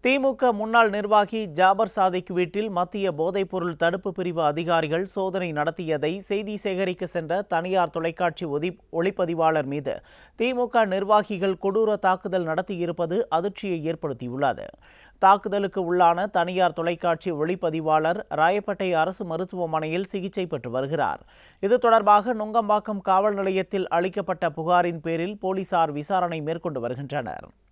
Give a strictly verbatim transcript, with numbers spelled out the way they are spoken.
திமுக முன்னாள் நிர்வாகி ஜாபர் சாதிக் வீட்டில் மத்திய போதைப்பொருள் தடுப்பு பிரிவு அதிகாரிகள் சோதனை நடத்தியதை செய்தி சேகரிக்க சென்ற தனியார் தொலைக்காட்சி ஒதி ஒளிப்பதிவாளர் மீது திமுக நிர்வாகிகள் கொடூர தாக்குதல் நடத்தியிருப்பது அதிர்ச்சியை ஏற்படுத்தியுள்ளது. தாக்குதலுக்கு உள்ளான தனியார் தொலைக்காட்சி ஒளிப்பதிவாளர் ராயப்பேட்டை அரசு மருத்துவமனையில் சிகிச்சை பெற்று வருகிறார். இது தொடர்பாக நுங்கம்பாக்கம் காவல் நிலையத்தில் அளிக்கப்பட்ட புகாரின் பேரில் போலீசார் விசாரணை மேற்கொண்டு வருகின்றனர்.